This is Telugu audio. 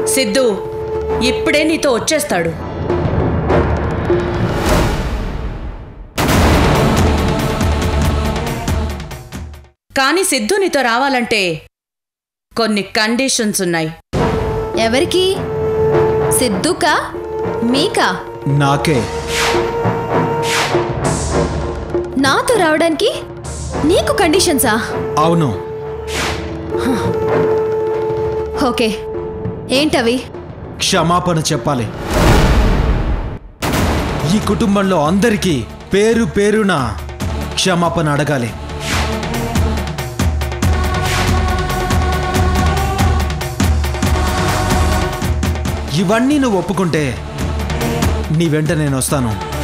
సిద్ధు ఇప్పుడే నీతో వచ్చేస్తాడు. కానీ సిద్ధు నీతో రావాలంటే కొన్ని కండిషన్స్ ఉన్నాయి. ఎవరికి? సిద్ధుకా మీకా? నాకే. నాతో రావడానికి నీకు కండిషన్సా? అవును. ఓకే, ఏంటవి? క్షమాపణ చెప్పాలి. ఈ కుటుంబంలో అందరికీ పేరు పేరున క్షమాపణ అడగాలి. ఇవన్నీ నువ్వు ఒప్పుకుంటే నీ వెంట నేను వస్తాను.